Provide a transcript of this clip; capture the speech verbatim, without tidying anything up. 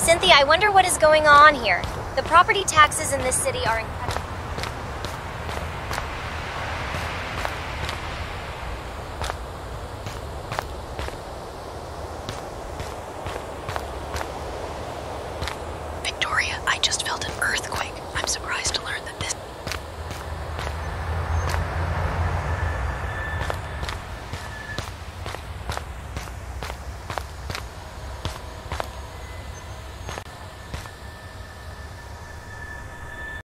Cynthia, I wonder what is going on here. The property taxes in this city are incredible.